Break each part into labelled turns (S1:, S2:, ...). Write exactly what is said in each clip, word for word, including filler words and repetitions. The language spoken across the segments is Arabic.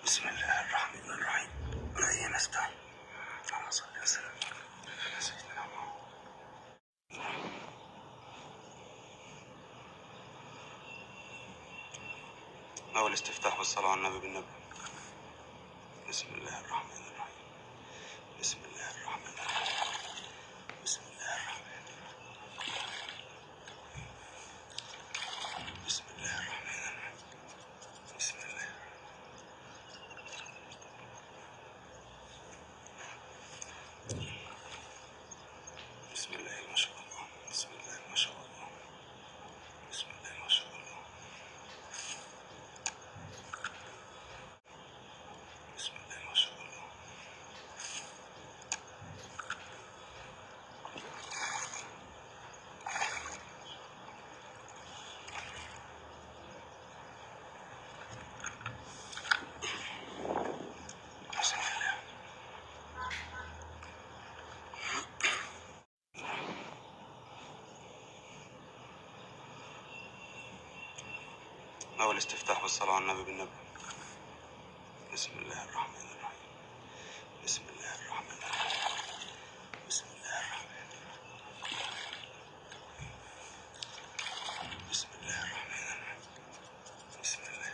S1: بسم الله الرحمن الرحيم. وإياك نستعين. اللهم صل وسلم على سيدنا محمد. أول استفتاح بالصلاة على النبي بالنبي. بسم الله الرحمن الرحيم. بسم الله الرحمن الرحيم. بسم الله الرحمن الرحيم. بسم الله الرحمن الرحيم. بسم الله. بسم الله ما شاء الله. بسم الله ما شاء الله. بسم الله ما شاء الله. بسم الله ما شاء الله. بسم الله. أول استفتاح بالصلاة على النبي بالنبي. بسم الله الرحمن الرحيم. بسم الله الرحمن الرحيم. بسم الله الرحمن الرحيم. بسم الله الرحمن الرحيم. بسم الله.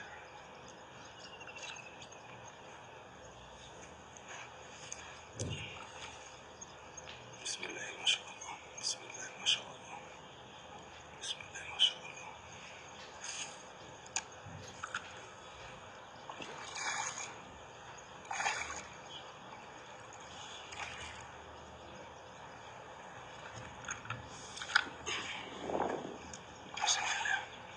S1: بسم الله ما شاء الله. بسم الله ما شاء الله. بسم الله ما شاء الله. بسم الله.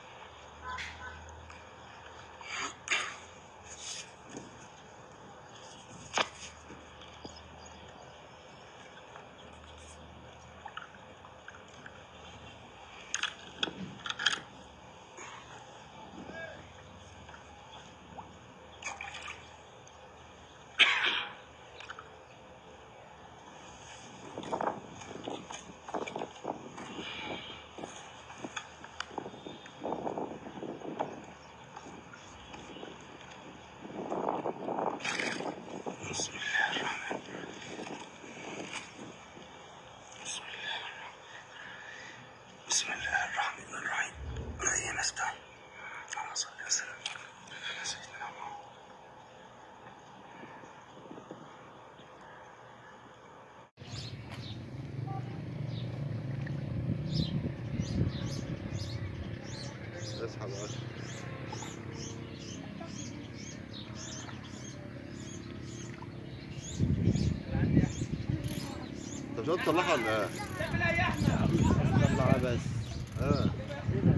S1: بسم الله الرحمن بسم الله بسم الله الرحمن الرحيم. وإياك نستعين. اللهم صل وسلم على سيدنا محمد.
S2: اسحب يا اشرف. انت مش هتطلعها ولا ايه؟ طلعها بس. اه